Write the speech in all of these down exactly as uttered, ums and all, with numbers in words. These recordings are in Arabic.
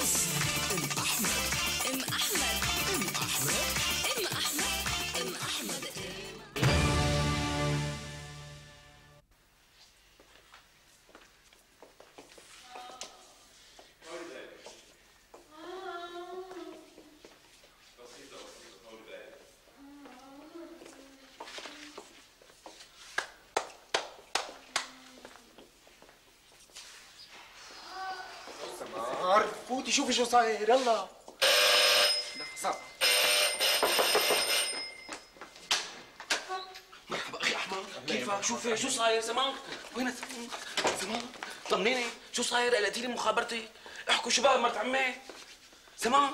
بس ام احمد. ام احمد. ام احمد. ام احمد. ام احمد. فوتي شوفي شو صاير. يلا لحظة. مرحبا اخي احمد، كيفك؟ شوفي شو صاير؟ سماغ وين سماغ؟ طمنيني شو صاير؟ قلقتيني مخابرتي. احكوا شباب مرت عمي. سماغ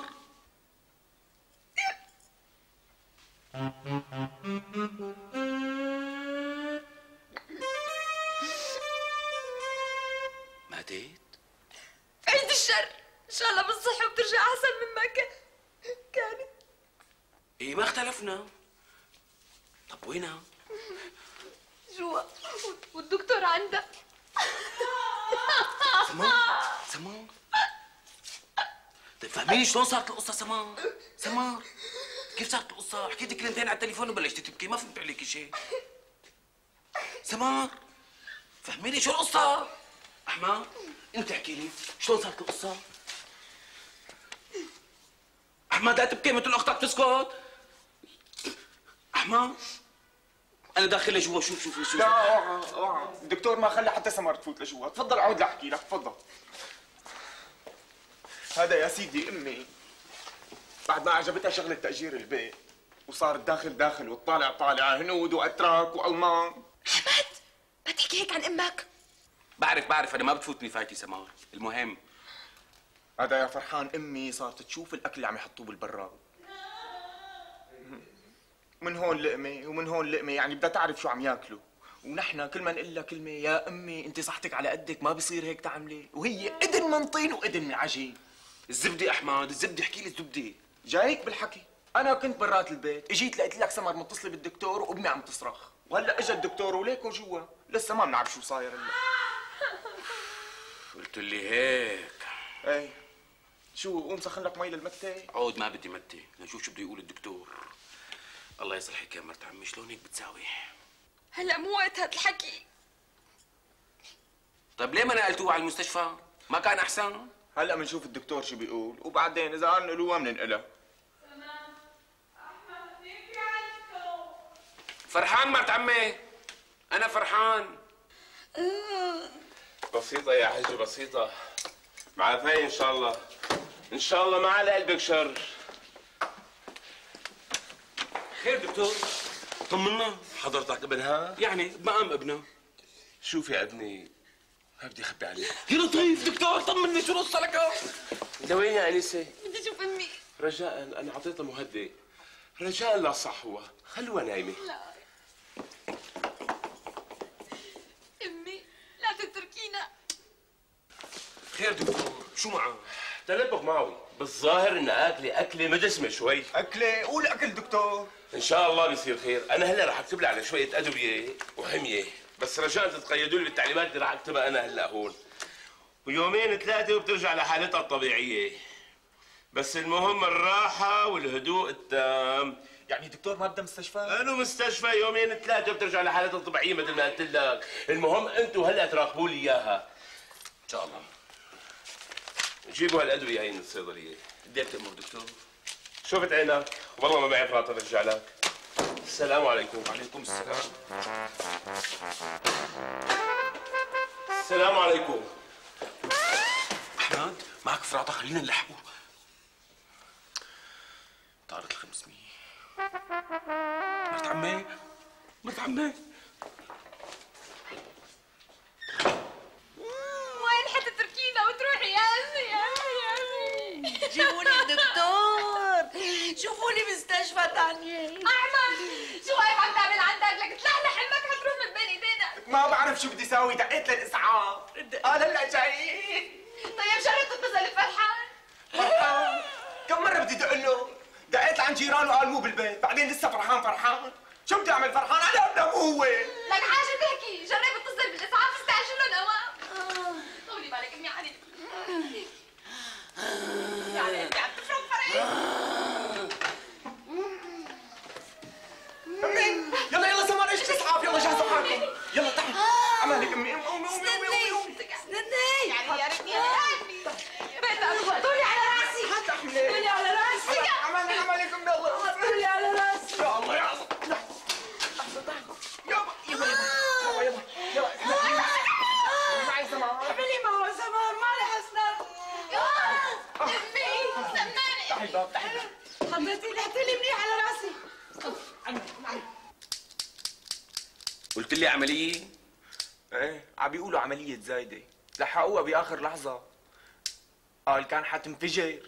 ماتت؟ عيد الشر ان شاء الله بتصحي وبترجع احسن مما كان كانت. ايه ما اختلفنا. طب وينها؟ جوا والدكتور عندها. سماغ سماغ طيب فهميني شلون صارت القصة سماغ؟ سماغ كيف صارت القصة؟ حكيتي كلمتين على التليفون وبلشتي تبكي، ما فهمت عليكي شيء. سماغ فهميني شو القصة؟ أحمد أنت احكي لي شلون صارت القصة؟ أحمد لا تبكي مثل أختك تسكت. أحمد أنا داخل لجوا. شوف شوف شوف. لا اوعى اوعى، الدكتور ما خلى حتى سمر تفوت لجوا. تفضل اقعد لاحكي لك. تفضل. هذا يا سيدي امي بعد ما عجبتها شغله تاجير البيت وصارت داخل داخل وتطالع طالعه هنود واتراك والمان. احمد ما تحكي هيك عن امك. بعرف بعرف أنا ما بتفوتني فايتي سمار. المهم هذا يا فرحان امي صارت تشوف الاكل اللي عم يحطوه بالبراد. من هون لقمه ومن هون لقمه، يعني بدها تعرف شو عم ياكلوا. ونحن كل ما نقول لها كلمه يا امي انت صحتك على قدك ما بصير هيك تعملي، وهي اذن من طين واذن من عجين. الزبدة أحمد الزبدة، احكي لي الزبدة. جايك بالحكي. انا كنت برات البيت، اجيت لقيت لك سمر متصله بالدكتور وامي عم تصرخ، وهلا اجى الدكتور وليكو جوا لسه ما بنعرف شو صاير هلا. قلت لي هيك. ايه شو قوم سخن لك مي للمتة؟ عود ما بدي متي، لنشوف شو بده يقول الدكتور. الله يصلحك يا مرت عمي، شلون هيك بتساوي؟ هلا مو وقت هاد الحكي. طيب ليه ما نقلتوه على المستشفى؟ ما كان احسن؟ هلا بنشوف الدكتور شو بيقول وبعدين اذا قال نقلوها بننقلها. تمام. احمد مين في عندكم؟ فرحان مرت عمي، انا فرحان. بسيطة يا حجي بسيطة، معافية إن شاء الله، إن شاء الله ما على قلبك شر. خير دكتور؟ طمنا. حضرتك ابنها؟ يعني بمقام ابنها. شوف يا ابني ما بدي أخبي عليك. يا لطيف دكتور طمني شو القصة لك؟ لوين يا أنسة؟ بدي اشوف امي. رجاء أنا أعطيتها مهدئ، رجاء لا صحوة، خلوها نايمة. لا امي لا تتركينا. خير دكتور شو معه؟ تلبك معوي، بالظاهر إن أكلي أكلة مدسمة شوي. اكله؟ قول اكل دكتور. إن شاء الله بيصير خير، أنا هلا رح أكتب لها على شوية أدوية وحمية، بس رجاء تتقيدوا لي بالتعليمات اللي رح أكتبها أنا هلا هون. ويومين ثلاثة وبترجع لحالتها الطبيعية. بس المهم الراحة والهدوء التام. يعني دكتور ما بدها مستشفى؟ قالوا مستشفى يومين ثلاثة وبترجع لحالتها الطبيعية مثل ما قلت لك، المهم أنتوا هلا تراقبوا لي إياها. ان شاء الله. جيبوا هالأدوية هي من الصيدلية. قد ايه بتأمر دكتور؟ شفت عينك؟ والله ما بعرف ناطر ارجع لك. السلام عليكم. وعليكم السلام. السلام عليكم. احمد معك فراطة خلينا نلحقه. طارت ال خمسمية. مرت عمي مرت عمي وين حتتركينا وتروحي يا امي يا امي يا امي؟ جيبوني دكتور، شوفوا لي مستشفى ثانية. احمد شو واقف عم تعمل عندك؟ لك تلحلح امك حتروح من بين ايدينا. ما بعرف شو بدي ساوي، دقيت للاسعاف. قال هلا جاي. طيب جرب تتصل بفرحان. فرحان؟ كم مرة بدي دق له؟ دقيت لعند جيرانه قال مو بالبيت، بعدين لسه فرحان فرحان. شو بدي اعمل فرحان؟ انا ابنه مو هو. لك حاجة تحكي، جرب اتصل بالاسعاف استعجلوا اوام. طولي بالك امي علي. امي يلا يلا سمر ايش تسحب يلا جهزوا حالكم يلا تعي عمالك امي امي امي امي امي امي استني يعني يا ريتني بيت أبوها طولي على راسي طولي على راسي عمالك عمالك امي الله طولي على راسي يا الله يا الله يابا يابا يابا يابا يلا معي سمر اعملي معه سمر ما لي حسنان أمي سمعني تعي باب تعي حطيتي لي حطي لي منيح على راسي قلت لي عمليه؟ ايه عم بيقولوا عملية زايدة لحقوها بآخر لحظة قال كان حتنفجر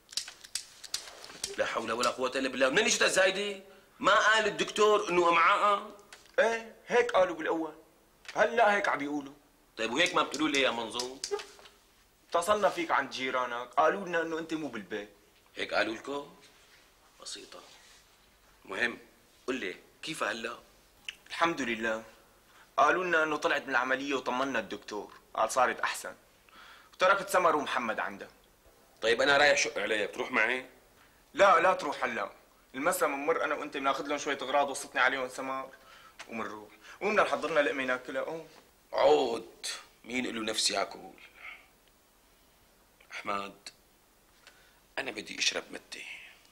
لا حول ولا قوه الا بالله، منين اجت الزايده؟ ما قال الدكتور انه امعاء؟ ايه هيك قالوا بالأول هلا هيك عم بيقولوا طيب وهيك ما بتقولوا لي يا منظوم؟ اتصلنا فيك عند جيرانك قالوا لنا انه انت مو بالبيت هيك قالوا لكم؟ بسيطه. مهم قل لي كيف هلا؟ الحمد لله قالوا لنا انه طلعت من العملية وطمنا الدكتور قال صارت احسن وتركت سمر ومحمد عندها. طيب انا رايح شق عليك، تروح معي؟ لا لا تروح هلا المسا بنمر انا وانت بناخذ لهم شوية اغراض وصتني عليهم سمر ومنروح وبدنا نحضر لنا لقمة ناكلها. قوم عود مين له نفسي اكل؟ احمد انا بدي اشرب متي.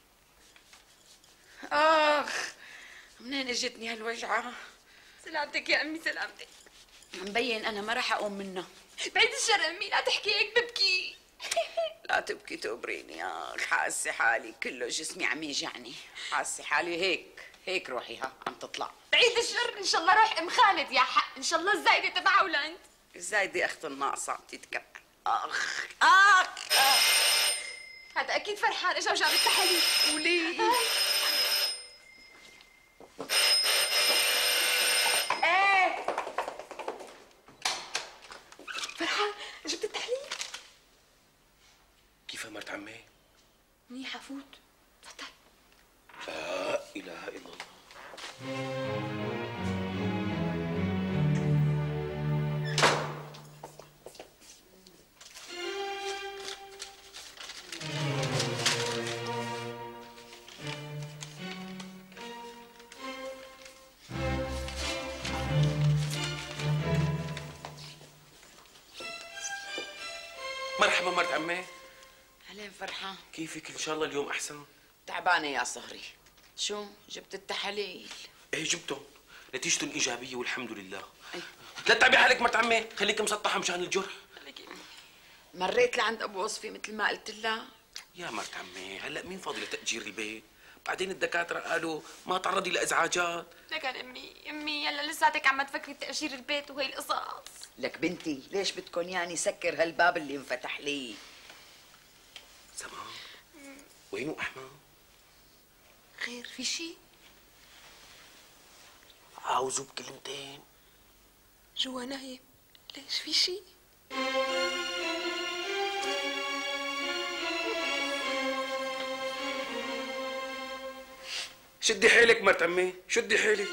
اخ منين اجتني هالوجعه؟ سلامتك يا أمي سلامتك. مبين انا ما راح اقوم منها. بعيد الشر أمي لا تحكي هيك ببكي. لا تبكي تقبريني يا اخ، حاسه حالي كله جسمي عم يجعني، حاسه حالي هيك هيك روحي ها عم تطلع. بعيد الشر إن شاء الله روح أم خالد يا حق إن شاء الله الزايدة تبعه ولا أنت. الزايدة اخت الناقصه تتكبر. اخ اخ هذا أكيد فرحان إجا وجاب التحاليل. وليه؟ ايه فرحان جبت التحليل؟ كيف مرت عمي؟ منيحة فوت تفضل. لا اله الا الله. مرحبا مرت عمي. اهلين فرحان، كيفك؟ ان شاء الله اليوم احسن. تعبانه يا صهري. شو جبت التحاليل؟ ايه جبتهم، نتيجتهم ايجابيه والحمد لله. أي. لا تتعبي حالك مرت عمي، خليك مسطحه مشان الجرح. مريت لعند ابو وصفي مثل ما قلت لها. يا مرت عمي هلا مين فاضي لتأجير البيت؟ بعدين الدكاتره قالوا ما تعرضي لازعاجات. لكن أمي أمي يلا لساتك عم تفكري تأجير البيت وهي القصص. لك بنتي ليش بدكن يعني سكر هالباب اللي انفتح لي؟ سما وينو احمد؟ خير في شيء؟ عاوزه بكلمتين. جوا نايم. ليش في شيء؟ شدي حيلك مرت عمي، شدي حيلك.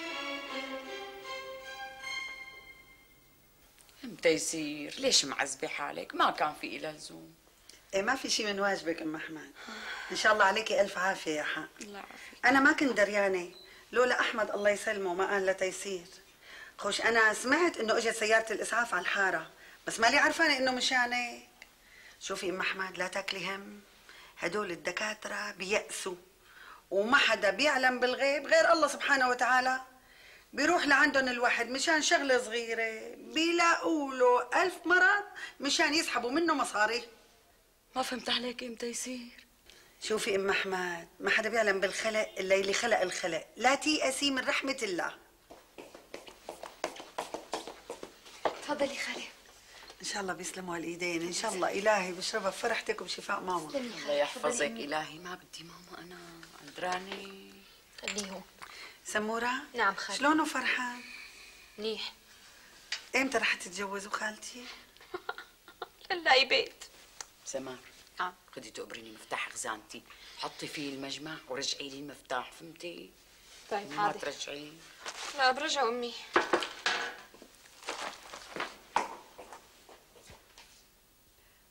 امتى يصير؟ ليش معذبه حالك؟ ما كان في إلها لزوم. ايه ما في شيء من واجبك ام احمد. ان شاء الله عليكي الف عافيه يا حق. الله يعافيك. انا ما كنت دريانه لولا احمد الله يسلمه ما قال لتيسير. خوش انا سمعت انه اجت سياره الاسعاف على الحاره بس مالي عرفانه انه مشان هيك. شوفي ام احمد لا تاكلي هم، هدول الدكاتره بيأسوا وما حدا بيعلم بالغيب غير الله سبحانه وتعالى. بيروح لعندهم الواحد مشان شغله صغيره بيلاقوا له ألف مرض مشان يسحبوا منه مصاري. ما فهمت عليك امتى يصير؟ شوفي ام احمد ما حدا بيعلم بالخلق الا اللي خلق الخلق، لا تيأسي من رحمه الله. تفضلي خالي. ان شاء الله بيسلموا الايدين، ان شاء الله الهي بشربها بفرحتك وبشفاء ماما. الله يحفظك الهي. ما بدي ماما انا قدراني. خليهم. سموره نعم خالتي. شلونه فرحان؟ منيح. امتى رح تتجوزوا خالتي؟ نلاقي بيت. سمار نعم. خدي تقبريني مفتاح خزانتي، حطي فيه المجمع ورجعي لي المفتاح، فهمتي؟ طيب ما حاضر. ترجعي. لا برجع أمي.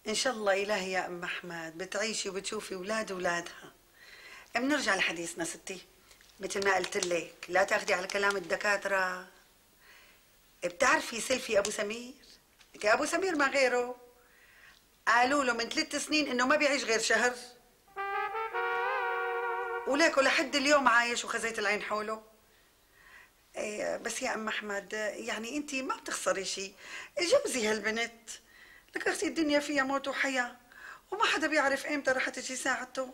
ان شاء الله الهي يا ام احمد بتعيشي وبتشوفي اولاد اولادها. بنرجع لحديثنا ستي، مثل ما قلت لك لا تاخدي على كلام الدكاتره. بتعرفي سيلفي ابو سمير؟ لك ابو سمير ما غيره، قالوا له من ثلاث سنين انه ما بيعيش غير شهر، وليكوا لحد اليوم عايش وخزيت العين حوله. ايه بس يا ام احمد يعني انت ما بتخسري شيء، جوزي هالبنت، لك اختي الدنيا فيها موت وحياه وما حدا بيعرف امتى رح تجي ساعته.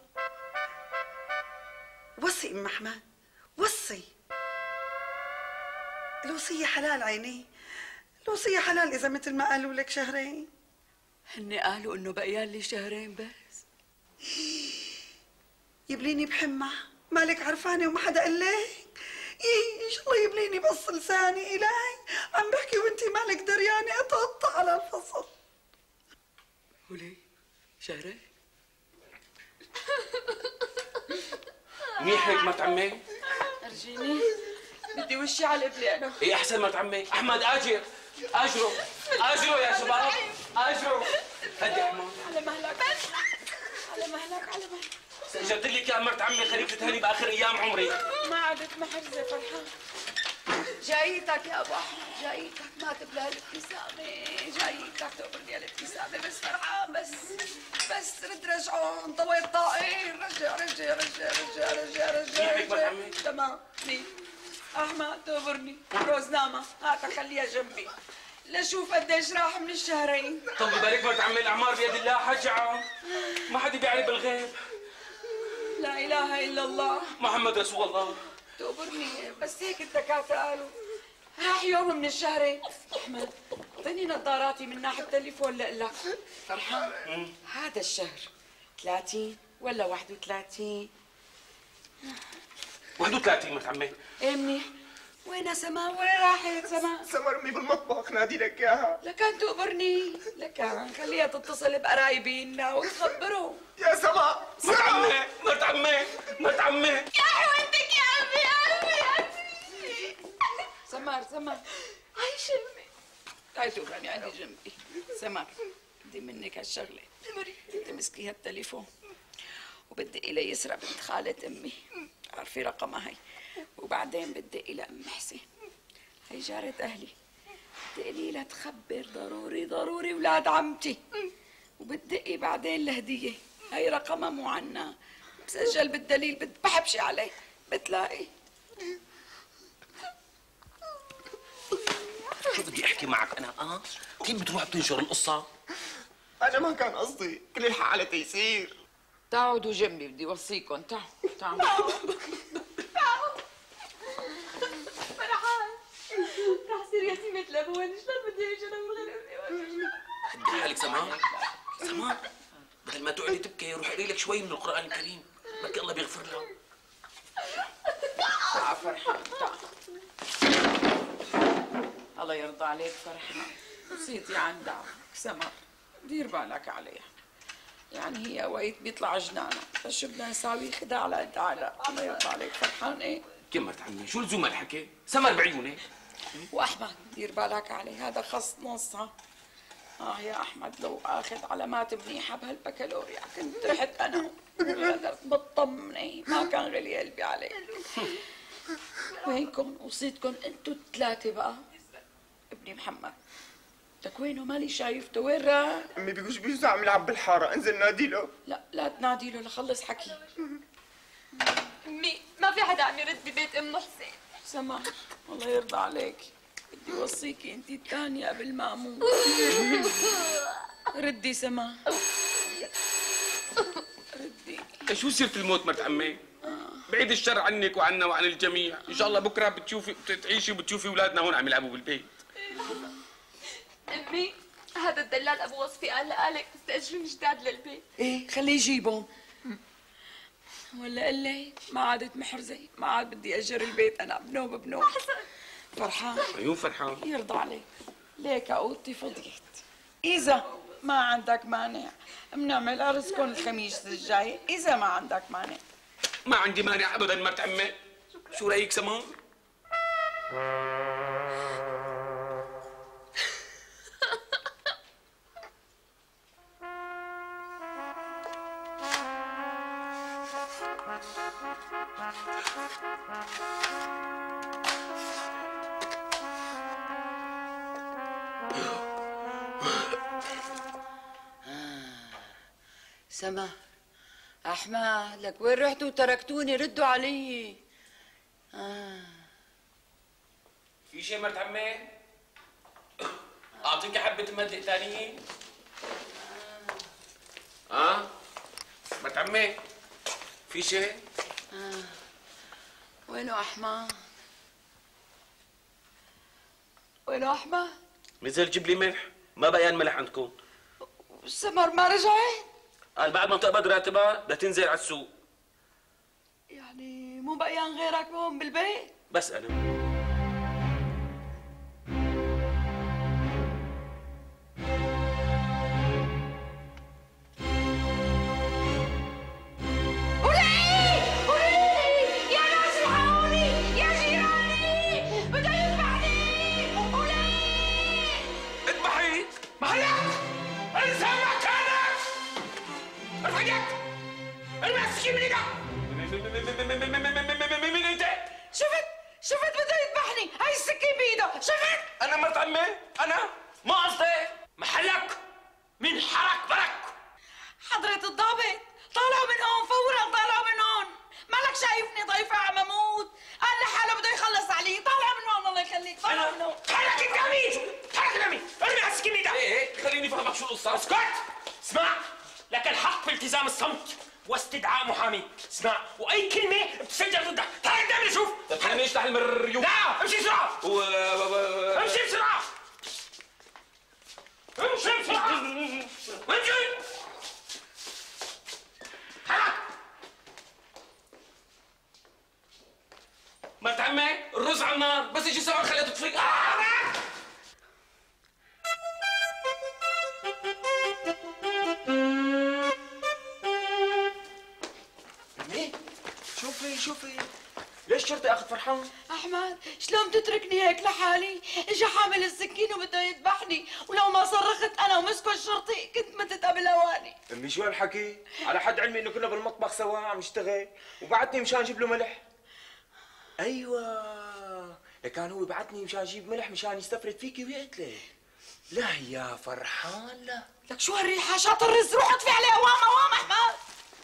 وصي ام احمد وصي، الوصيه حلال عيني، الوصيه حلال اذا مثل ما قالوا لك شهرين. هن قالوا انه بقيان لي شهرين بس. يبليني بحمى، مالك عرفانه وما حدا قال لك؟ إيه ان شاء الله يبليني بص لساني الهي، عم بحكي وانت مالك دريانه اتقطع على الفصل. وليه؟ شهرين؟ منيح هيك مرت عمي؟ ارجيني بدي وشي على البليانه. ايه احسن مرت عمي. احمد اجر اجروا اجروا يا شباب اجروا. هدي احمد على مهلك على مهلك على مهلك. جبت لك يا مرت عمي خليك تتهني باخر ايام عمري. ما عدت محرزه فرحان. جايتك يا ابو احمد جايتك، ما تبلى الابتسامه، جايتك تقبرني الابتسامه بس فرحان بس بس رد رجعون طويل طائر رجع رجع رجع رجع رجع رجع رجع. تمام مين؟ احمد تقبرني روزنامه هاتها خليها جنبي لشوف قديش راح من الشهرين. طب يبارك مرت عمي الاعمار بيد الله حجعه، ما حدا بيعرف بالغيب. لا اله الا الله محمد رسول الله. تقبرني بس هيك الدكاتره قالوا راح يوم من الشهرين. احمد اعطيني نظاراتي من ناحيه التليفون لك. فرحان هذا الشهر ثلاثين ولا واحد وثلاثين؟ واحد وثلاثين مرت عمي. ايه منيح. وين سما؟ وين راحت سما؟ سما امي بالمطبخ نادي لك اياها. لكان تقبرني لكان خليها تتصل بقرايبينا وتخبرهم. يا سما مرت عمي مرت عمي مرت عمي. يا حويتك يا عمي يا عمي يا عمي. سمار سمار هاي شمي. هاي تقبرني عندي جنبي. سمار بدي منك هالشغله، تمسكي هالتليفون وبدي إلي يسرى بنت خالة امي، عارفي رقمها هي، وبعدين بدي إلى ام حسين هي جارة اهلي، بدي إلي لها تخبر ضروري ضروري ولاد عمتي، وبدي بعدين لهديه هي رقمها مو عنا مسجل بالدليل، بد بحبشي عليه بتلاقي. شو بدي احكي معك انا اه؟ كيف بتروح بتنشر القصه؟ انا ما كان قصدي، كل الحق على تيسير. تعودوا جنبي بدي وصيكم. تعالوا تعالوا فرحان راح صير يتيمة الابوين، شلون بدي اعيش انا من غير ابني؟ هدي حالك سمان سمان، بدل ما تقعدي تبكي روح اقري لك شوي من القران الكريم، بركي الله بيغفر لها. تعال فرحان تعال. الله يرضى عليك فرحان، وصيتي عن دعوة سمر دير بالك عليها، يعني هي وقت بيطلع جنانة بس شو بدنا نساوي خداع على قد على. الله يرضى عليك فرحان. ايه كيف مرت عمي شو لزوم الحكي؟ سمر بعيوني. واحمد دير بالك عليه هذا خص نصها. اه يا احمد لو اخذ علامات منيحه بهالبكالوريا كنت رحت انا غدرت مطمنه ما كان غلي قلبي عليك. وينكم وصيتكم انتوا الثلاثه بقى. ابني محمد لك وينه مالي شايفته وين راح؟ امي بيقول بيجوز عم يلعب بالحاره، انزل نادي له. لا لا تنادي له لخلص حكي. امي ما في حدا عم يرد ببيت ام حسين. سما الله يرضى عليك بدي وصيكي انت الثانيه قبل ما اموت. ردي سما ردي. شو سيرة الموت مرت عمي؟ بعيد الشر عنك وعنا وعن الجميع، ان شاء الله بكره بتشوفي بتعيشي وبتشوفي اولادنا هون عم يلعبوا بالبيت. امي هذا الدلال ابو وصفي قال لقالك تستاجرين جداد للبيت. ايه خليه يجيبهم. ولا قال لي ما عادت محرزه، ما عاد بدي اجر البيت انا بنوب بنوب. فرحان عيون فرحان يرضى عليك ليك اوضتي فضيت. اذا ما عندك مانع بنعمل عرسكم الخميس الجاي، اذا ما عندك مانع. ما عندي مانع ابدا مرت عمي. شو رايك سمان؟ سما احمد لك وين رحتوا وتركتوني؟ ردوا علي. آه. في شيء مرت عمي؟ اعطيك حبه مهدئ ثانيين؟ اه, آه؟ مرت عمي في شيء؟ آه. وينه احمد؟ وينه احمد؟ نزل جيب لي ملح، ما بقيان ملح عندكم. سمر ما رجعت؟ قال بعد ما تقبض راتبها بدها تنزل على السوق. يعني مو بقيان غيرك هون بالبيت؟ بس انا مين انت؟ شفت شفت بده يذبحني، هاي السكين بايده، شفت؟ انا مرت عمي، انا ما قصدي. محلك من حرك برك. حضرة الضابط طالعوا من هون فورا، طالعوا من هون. مالك شايفني ضيفة عم اموت؟ قال لحاله بده يخلص علي. طالع من هون الله يخليك، طالع من هون. حرك انت مين؟ حرك مين؟ ارمي على السكين بايدك. ايه خليني افهمك شو القصة. اسكت! اسمع، لك الحق في التزام الصمت واستدعاء محامي. اسمع، واي كلمه بتسجل ضدك. تعال قدامي شوف. طيب خليني اشلح المريوم. لا، امشي بسرعه. و... امشي بسرعه. امشي بسرعه. امشي. حرك. مرت عمي الرز على النار، بس يجي سمر خليها تطفي. آه! شوفي شوفي ليش شرطي اخذ فرحان؟ احمد شلون بتتركني هيك لحالي؟ اجى حامل السكين وبده يذبحني، ولو ما صرخت انا ومسكو الشرطي كنت متت قبل اواني. امي شو هالحكي؟ على حد علمي انه كنا بالمطبخ سوا عم نشتغل وبعتني مشان اجيب له ملح. ايوه كان هو بعتني مشان اجيب ملح مشان يستفرد فيكي ويقتلك. لا يا فرحان لا. لك شو هالريحه؟ شاطر الرز، روح اطفي عليه اوام اوام احمد.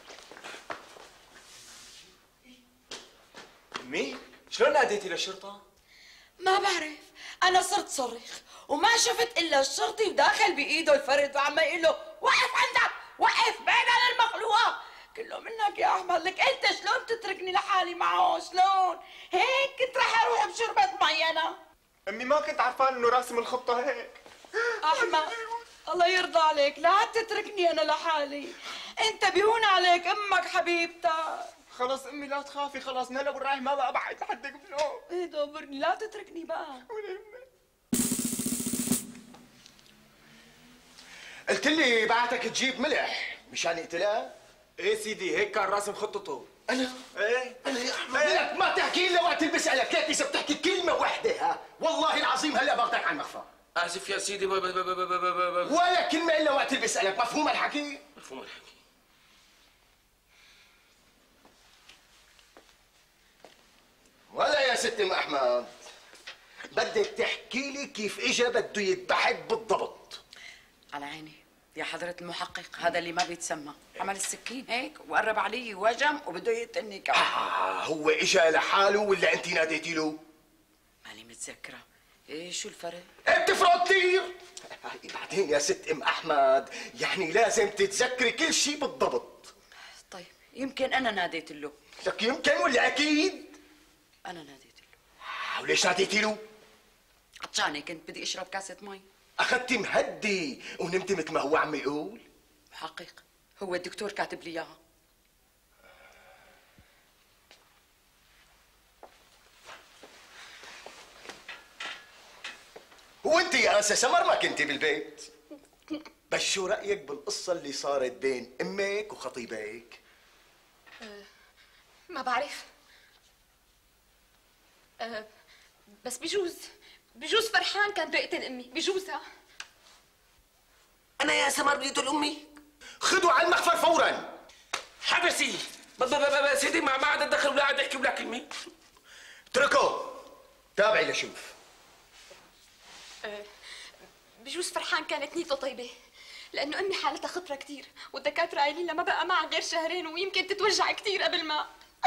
امي شلون ناديتي للشرطه؟ ما بعرف، انا صرت صرخ وما شفت الا الشرطي وداخل بايده الفرد وعم يقول له وقف عندك، وقف بعيد عن المخلوقه. كله منك يا احمد، لك انت شلون تتركني لحالي معه؟ شلون؟ هيك كنت رح اروح بشربة مي انا. امي ما كنت عرفان انه راسم الخطه هيك. احمد الله يرضى عليك لا تتركني انا لحالي، انت بيهون عليك امك حبيبتك. خلص امي لا تخافي، خلاص نهلا والرايح ما بقى ابعد لحدك بنوم. ايه دبرني لا تتركني بقى. قلت لي بعتك تجيب ملح مشان يقتلها؟ ايه سيدي هيك كان راسم خطته. انا؟ ايه انا يا احمد لك ما تحكي الا وقت اللي بسالك، ليك اذا بتحكي كلمه واحده ها والله العظيم هلا باخذك على المخفى. اسف يا سيدي. ب... ب... ب... ب... ب... ب... ولا كلمه الا وقت اللي بسالك، مفهوم الحكي؟ مفهوم الحكي. ولا يا ست ام احمد بدك تحكي لي كيف اجى بده يذبحك بالضبط. على عيني يا حضرة المحقق، هذا اللي ما بيتسمى عمل السكين هيك وقرب علي وهجم وبده يقتلني كمان. آه هو اجى لحاله ولا انت ناديتي له؟ ماني متذكرة. ايه شو الفرق؟ بتفرق كثير. بعدين يا ست ام احمد يعني لازم تتذكري كل شيء بالضبط. طيب يمكن انا ناديت له. لك يمكن ولا اكيد؟ انا ناديت له. وليش ناديتي له؟ عطشانة كنت بدي اشرب كاسة مي. اخذتي مهدي ونمتي مثل ما هو عم يقول؟ محقق هو الدكتور كاتب لي اياها. وانت يا انسه سمر ما كنتي بالبيت. بس شو رايك بالقصه اللي صارت بين امك وخطيبك؟ أه ما بعرف. أه بس بجوز بجوز فرحان كان بده يقتل امي، بجوزها. انا يا سمر بدي اقتل امي. خذوا على المخفر فورا. حبسي بس بس سيدي ما ما عاد اتدخل ولا عاد احكي ولا كلمه. اتركه تابعي لشوف. أه بجوز فرحان كانت نيته طيبه، لانه امي حالتها خطره كثير، والدكاتره قايلين لها ما بقى معها غير شهرين ويمكن تتوجع كثير قبل ما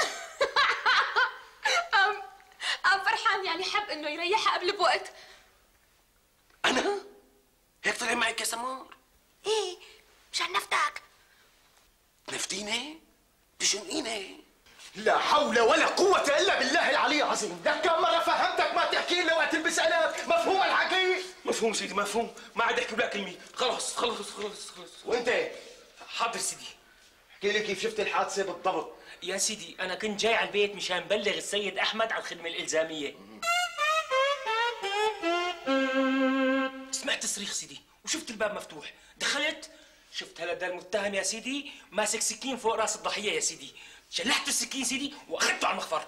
أم أم فرحان يعني حب انه يريحها قبل بوقت. انا؟ هيك طلع معك يا سمار؟ ايه مشان نفتك. نفتيني؟ تشنقيني؟ لا حول ولا قوة إلا بالله العلي العظيم، لك كم مرة فهمتك ما تحكي إلا وقت تلبس قلب، مفهوم الحكي؟ مفهوم سيدي مفهوم، ما عاد احكي ولا كلمة، خلاص خلاص خلاص خلاص. وأنت؟ حاضر سيدي. احكي لي كيف شفت الحادثة بالضبط. يا سيدي أنا كنت جاي على البيت مشان بلغ السيد أحمد عن الخدمة الإلزامية. سمعت صريخ سيدي وشفت الباب مفتوح، دخلت شفت هذا المتهم يا سيدي ماسك سكين فوق راس الضحية يا سيدي، شلحت السكين سيدي واخذته على المخفر.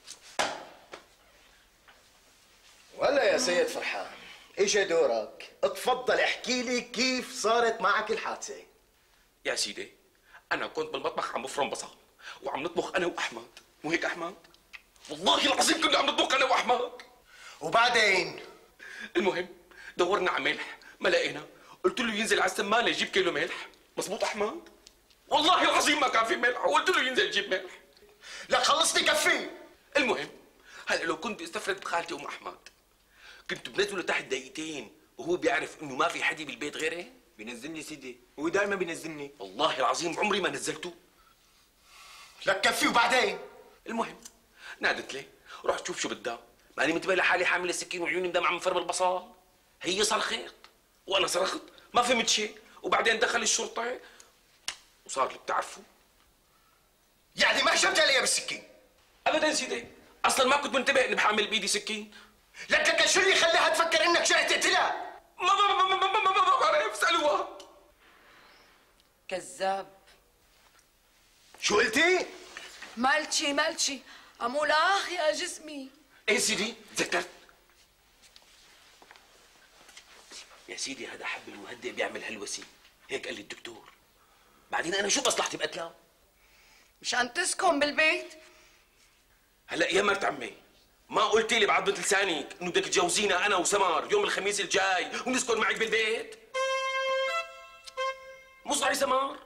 ولا يا سيد فرحان، اجى دورك، اتفضل احكي لي كيف صارت معك الحادثة. يا سيدي أنا كنت بالمطبخ عم بفرم بصل وعم نطبخ أنا وأحمد، مو هيك أحمد؟ والله العظيم كنا عم نطبخ أنا وأحمد. وبعدين؟ المهم دورنا على ملح ما لقينا، قلت له ينزل على السمانة يجيب كيلو ملح، مزبوط أحمد؟ والله العظيم ما كان في ملح وقلت له ينزل يجيب ملح. لك خلصني كفي. المهم هلا لو كنت استفرد بخالتي أم أحمد كنت بنزله تحت دقيقتين وهو بيعرف إنه ما في حدا بالبيت غيري. بينزلني سيدي، هو دائما بينزلني. والله العظيم عمري ما نزلته. لك كفي وبعدين؟ المهم نادت لي رحت شوف شو بدها، ماني منتبه لحالي حامل السكين وعيوني مدمعه من فرم البصل. هي صرخت وانا صرخت ما فهمت شيء، وبعدين دخل الشرطه وصار اللي بتعرفوا. يعني ما هجمت عليها بالسكين؟ ابدا سيدي، اصلا ما كنت منتبه اني بحامل بايدي سكين. لك لك شو اللي خلاها تفكر انك جاي تقتلها؟ ما ما ما ما ما ما ما ما بعرف، اسالوها. كذاب. شو قلتي؟ ما قلت شي ما قلت شي، أمول آخ يا جسمي. ايه سيدي تذكرت. يا سيدي هذا حب المهدئ بيعمل هلوسي، هيك قال لي الدكتور. بعدين انا شو مصلحتي بقتلها؟ مشان تسكن بالبيت. هلا يا مرت عمي ما قلتي لي بعض لسانك انه بدك تجوزينا انا وسمار يوم الخميس الجاي ونسكن معك بالبيت؟ مو صحيح سمار؟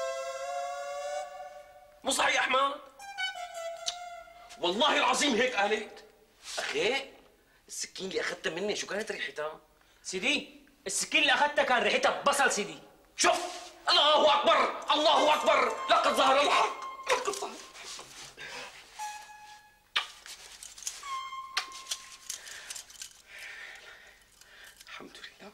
مو صحيح يا احمد؟ والله العظيم هيك قالت. اخي السكين اللي اخذتها مني شو كانت ريحتها؟ سيدي السكين اللي أخذتها كان ريحتها بصل سيدي. شوف الله اكبر الله اكبر، لقد ظهر الحق لقد ظهر. الحمد لله.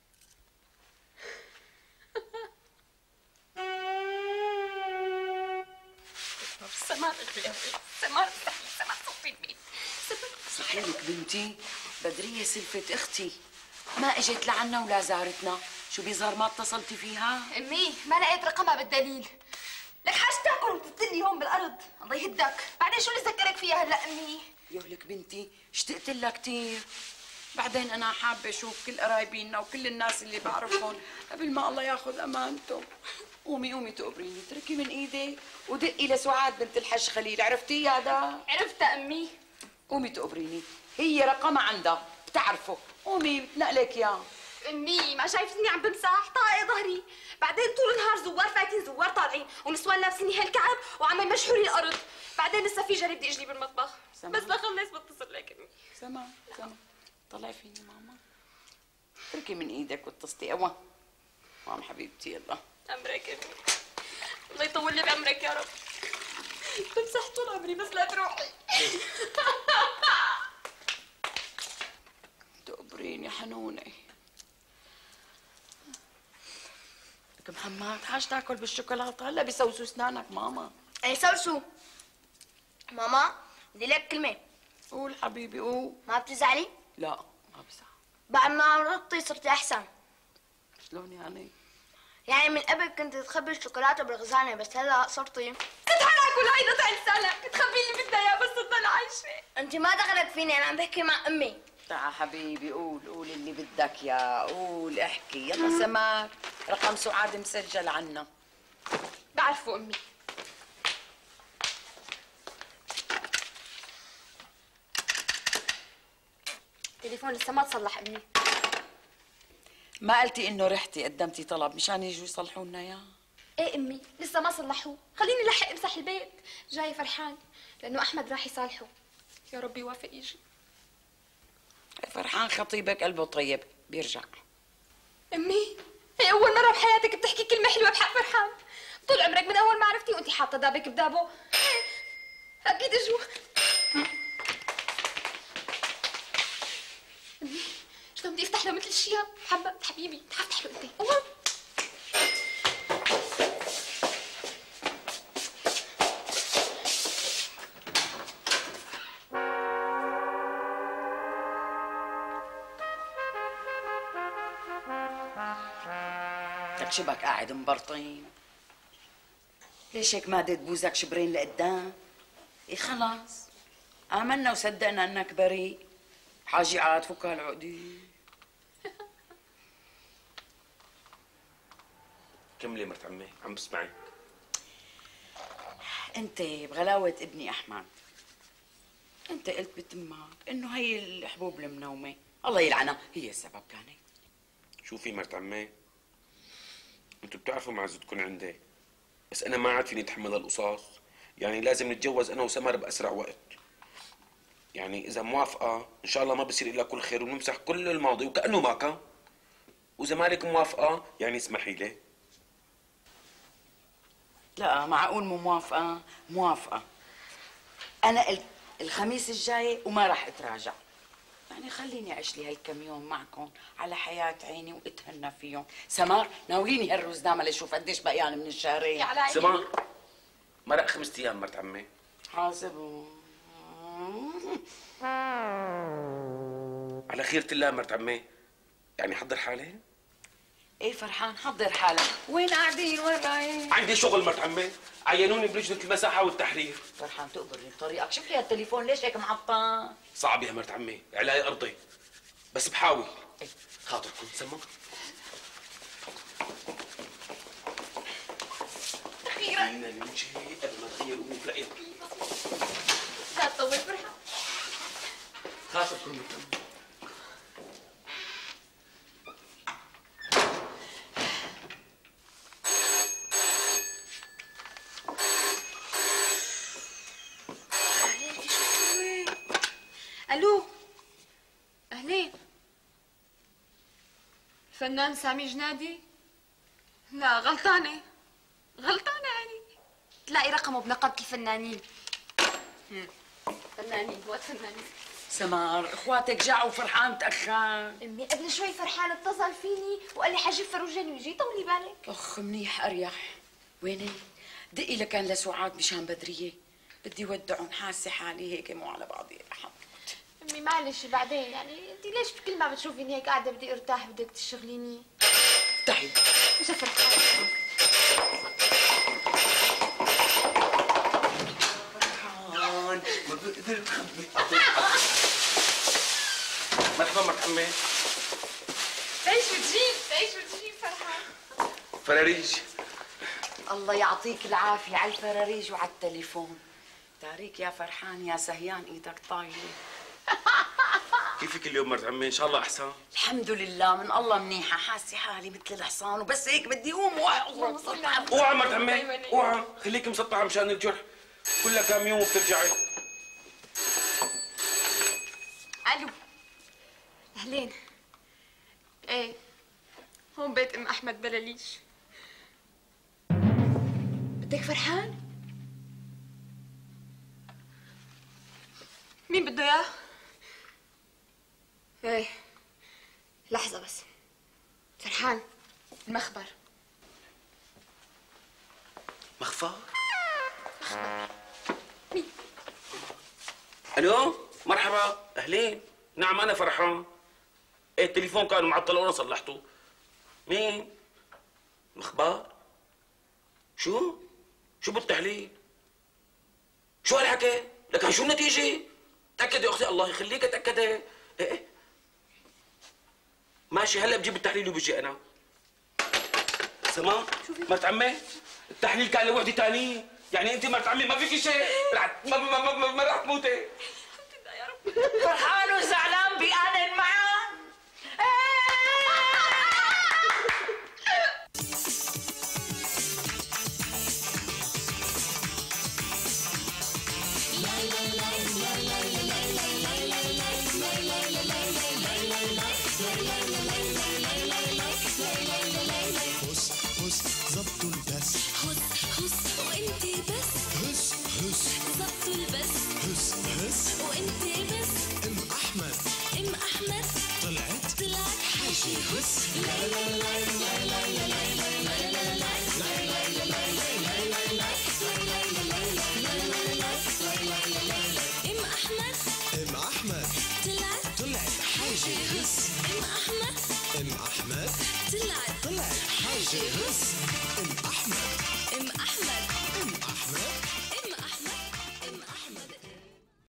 سمار سمار سمار صفي البيت. صحيلك بنتي، بدرية سلفت اختي ما اجت لعنا ولا زارتنا، شو بيظهر ما اتصلتي فيها؟ امي ما لقيت رقمها بالدليل. لك حاجة تاكل وتتلي هون بالارض، الله يهدك. بعدين شو اللي ذكرك فيها هلا امي؟ يهلك بنتي اشتقت لها كثير، بعدين انا حابه اشوف كل قرايبينا وكل الناس اللي بعرفهم قبل ما الله ياخذ امانته. قومي قومي تقبريني، اتركي من ايدك ودقي لسعاد بنت الحج خليل، عرفتي هذا؟ عرفتها امي. قومي تقبريني، هي رقمها عندها بتعرفه، قومي بتنقلك اياه. امي ما شايفتني عم بمسح طاقي ظهري، بعدين طول النهار زوار فايتين زوار طالعين ونسوان لابسين هالكعب وعم يمشحوا لي الارض، بعدين لسه في جري بدي اجلي بالمطبخ. سمع. بس لخلص بتصل لك امي. سمع سمع طلعي فيني ماما، اتركي من ايدك واتصلي. اوا مام حبيبتي يلا. عمرك امي، الله يطول لي بعمرك يا رب. بمسح طول عمري بس لا تروحي. تقبريني حنونة. لك محمد حاج تاكل بالشوكولاته، هلا بيسوسوا اسنانك ماما. اي سوسو. ماما بدي لك كلمة. قول حبيبي قول. ما بتزعلي؟ لا ما بزعل. بعد ما مرضتي صرتي أحسن. شلون يعني؟ يعني من قبل كنت تخبي الشوكولاتة بالغزالة بس هلا صرتي تضحك ولا هيدا تاع لسانك، تخبي اللي بدها اياه بس تضل عايشة. انت ما دخلك فيني، انا عم بحكي مع امي. تعا حبيبي قول قول اللي بدك يا قول احكي يلا. سماك رقم سعاد مسجل عنا. بعرفه امي. التليفون لسه ما تصلح امي. ما قلتي انه رحتي قدمتي طلب مشان يجوا يصلحوا لنا اياه؟ ايه امي لسه ما صلحوه، خليني لحق امسح البيت. جاي فرحان لانه احمد راح يصالحه. يا رب يوافق يجي. فرحان خطيبك قلبه طيب بيرجع. امي هي اول مره بحياتك بتحكي كلمه حلوه بحق فرحان. طول عمرك من اول ما عرفتي وانت حاطه دابك بدابه. اكيد اجوا. امي شلون بدي افتح له مثل الشياب؟ محمد حبيبي تعال افتح له انت. قوم. لك شبك قاعد مبرطين؟ ليش هيك مادة بوزك شبرين لقدام؟ ايه خلاص آمنا وصدقنا انك بريء. حاجي عاد فك هالعقدة. كملي مرت عمي عم بسمعك. انت بغلاوة ابني احمد، انت قلت بتمك انه هي الحبوب المنومة الله يلعنها هي السبب كانت. شوفي مرت عمي، انتوا بتعرفوا معزتكم عندي، بس انا ما عاد فيني اتحمل القصاص. يعني لازم نتجوز انا وسمر باسرع وقت. يعني اذا موافقه ان شاء الله ما بصير الا كل خير ونمسح كل الماضي وكانه ما كان. واذا مالك موافقه يعني اسمحي لي. لا معقول مو موافقة؟ موافقة. أنا قلت الخميس الجاي وما راح أتراجع. يعني خليني أعيش لي هالكم يوم معكم على حياة عيني وأتهنى فيهم. سمار ناوليني هالرز داما لشوف قديش بقيان من الشهرين. يا على سمار مرق خمس أيام مرت عمي. حاسبوا. على خيرة الله مرت عمي. يعني حضر حالي؟ ايه فرحان حضر حالك. وين قاعدين وين رايحين؟ عندي شغل مرت عمي، عينوني بلجنة المساحة والتحرير. فرحان تقبرني بطريقك، شوف لي هالتليفون ليش هيك معطل؟ صعب يا مرت عمي، علاي أرضي. بس بحاول. إيه؟ خاطركم سمر. أخيرا بدنا نمشي قبل ما تغير أمك لإلك. لا تطول فرحان. خاطركم مرت عمي. الو اهلين. الفنان سامي جنادي؟ لا غلطانه غلطانه يعني. تلاقي رقمه بنقابه الفنانين. فنانين وقت فنانين. سمار اخواتك جاعوا فرحان تاخر. امي قبل شوي فرحان اتصل فيني وقال لي حجيب فروجين ويجي. طولي بالك. اخ منيح اريح. ويني؟ دقي لكان لسعاد مشان بدريه، بدي ودعهم حاسه حالي هيك مو على بعضي. احمد امي معلش بعدين يعني انت ليش كل ما بتشوفيني هيك قاعده بدي ارتاح بدك تشغليني؟ تعي اجا فرحان. فرحان ما بقدر اخبي. مرحبا مرت عمي. ايش بتجيب ايش بتجيب فرحان؟ فراريج. الله يعطيك العافيه على الفراريج وعلى التليفون. تاريك يا فرحان يا سهيان ايدك طايله. كيفك اليوم مرت عمي؟ ان شاء الله احسن. الحمد لله من الله منيحه، حاسه حالي مثل الحصان وبس هيك بدي اقوم واقعد. اوعى مرت عمي اوعى، خليكي مسطحه مشان الجرح. كلها كم يوم وبترجعي. الو اهلين. ايه هون بيت ام احمد بلاليش. بدك فرحان؟ مين بده اياه؟ ايه لحظة بس. فرحان المخبر. مخفر؟ مخبر مين؟ الو مرحبا اهلين. نعم انا فرحان. ايه التليفون كان معطل وانا صلحته. مين؟ مخبار؟ شو؟ شو بالتحليل؟ شو هالحكي؟ لكن شو النتيجة؟ تأكدي يا أختي الله يخليك تأكدي. إيه إيه ماشي هلا بجيب التحليل وبجي أنا. سما مرت عمي التحليل كان لوحدة تانية، يعني أنت مرت عمي ما فيك شيء، ما ما ما, ما, ما راح تموتي. الحمد لله يا رب. فرحان وزعلان بآن معا. هس هس زبطوا البس هس هس وانتي بس هس هس زبطوا البس هس هس وانتي بس ام احمد ام احمد طلعت طلعت حاجة هس لا لا لا لا لا لا لا لا لا لا ام احمد ام احمد طلعت طلعت حاجة هس ام احمد ام احمد طلعت طلعت حاجة هس